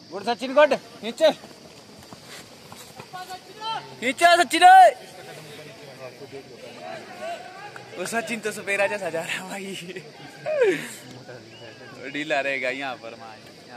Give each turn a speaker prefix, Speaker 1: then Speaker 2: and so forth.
Speaker 1: Good Sachin good नीचे नीचे सचिन वो सचिन तो सपेरा जैसा जा रहा है भाई ढीला रहेगा यहाँ पर।